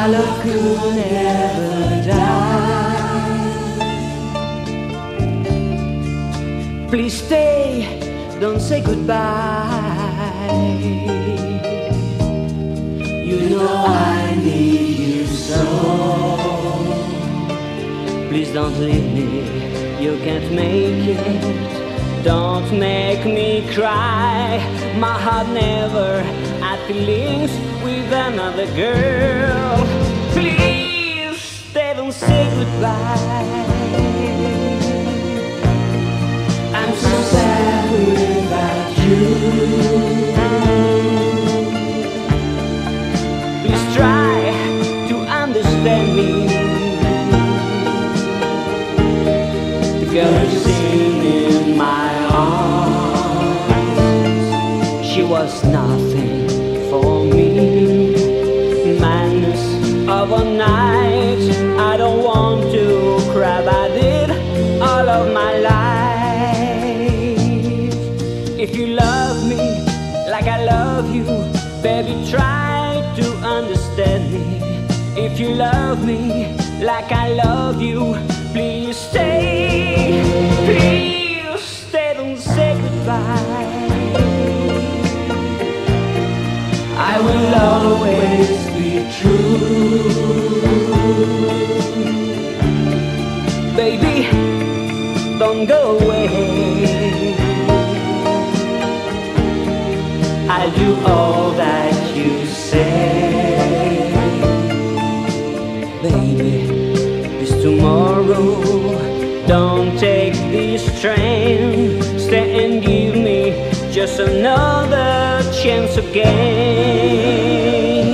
love could never die. Please stay, don't say goodbye. You know I need you so. Please don't leave me, you can't make it. Don't make me cry. My heart never had feelings with another girl. Please stay, don't say goodbye. I'm so sad without you. Please try to understand me. The girl is sitting in my arms. She was nothing for me. Madness of a night. I don't want to cry, but I did all of my life. If you love me like I love you, baby, try to understand me. If you love me like I love you, please stay. Please stay, don't say goodbye. I will always be true. Baby, don't go away. I'll do all that you say. Baby, it's tomorrow. Don't take this train. Stay and give me just another chance again.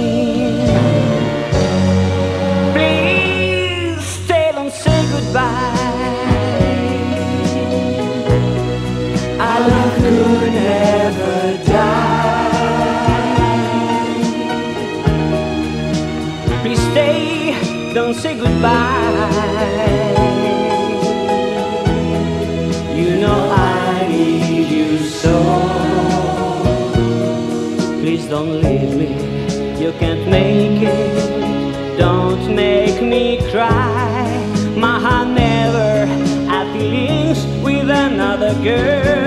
Please stay, don't say goodbye. Our love could never die. Please stay, don't say goodbye. You know I need you so. Please don't leave me, you can't make it. Don't make me cry. My heart never had feelings with another girl.